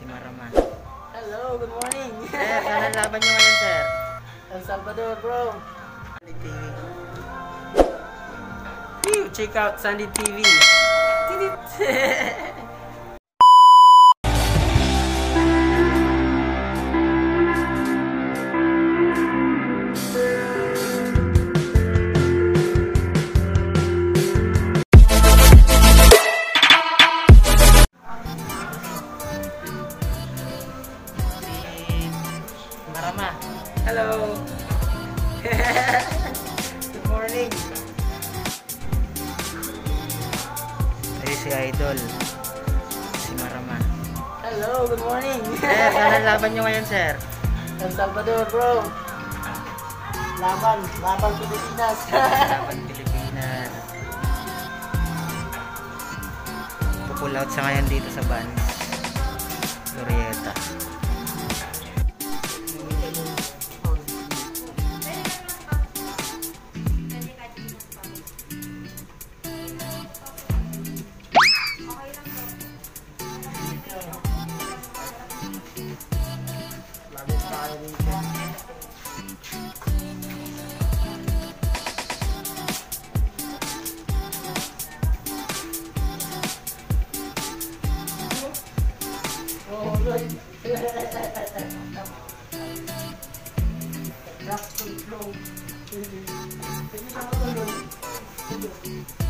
Marama. Hello, good morning. Sir, saan ang laban nyo ngayon, sir? El Salvador, bro. Sandy TV. Check out Sandy TV. Marama. Hello. Good morning. Ay, si Idol. Si Marama. Hello, good morning. Sir, saan ang laban nyo ngayon, sir? El Salvador, bro. Laban Pilipinas. Laban Pilipinas. Pull out sa ngayon dito sa Banis. Glorieta. Lagi tayo dito. Oh, Lord. Rock control. Hindi na ako tulog.